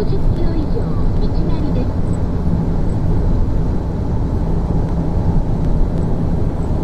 50キロ以上道なり